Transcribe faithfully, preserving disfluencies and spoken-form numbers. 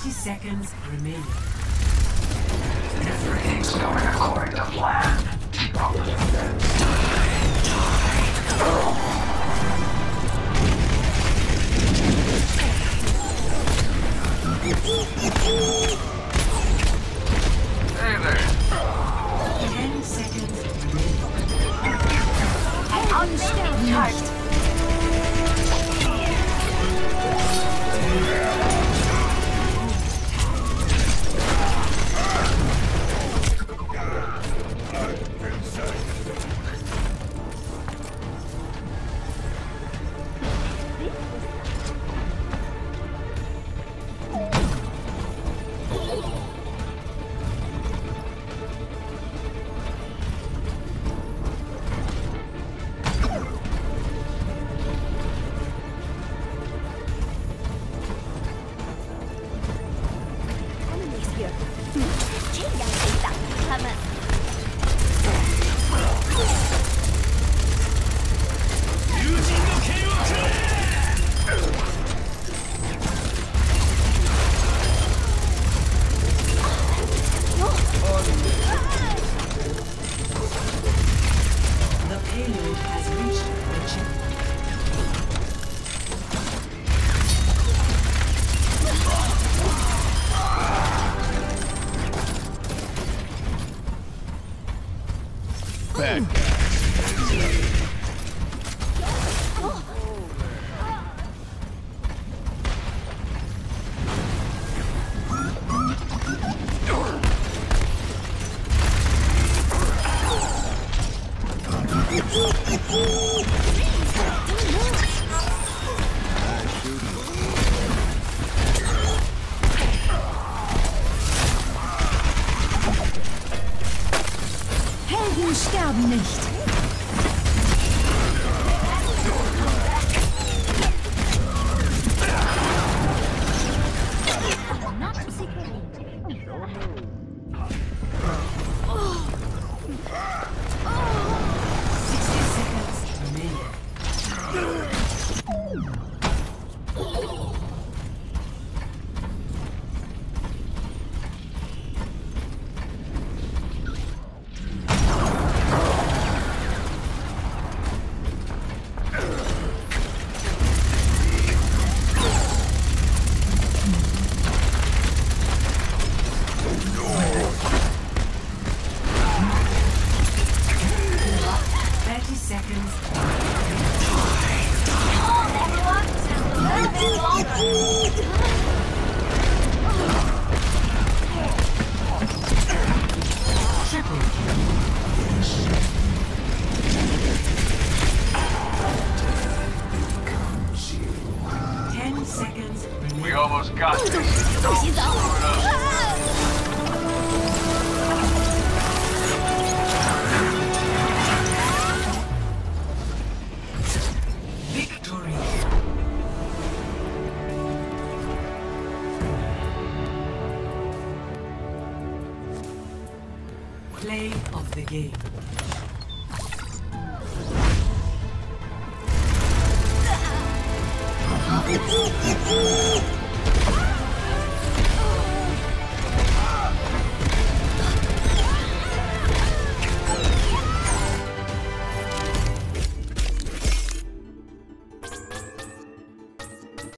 thirty seconds remaining. Everything's going according to plan. Keep up with it. Hey there. Ten seconds remaining. Ein Aussterben charged. Bad guys. Helden sterben nicht. sixty seconds remaining. thirty seconds. Triple ten seconds remaining. We almost got this. 不洗澡。 Victory. Play of the game.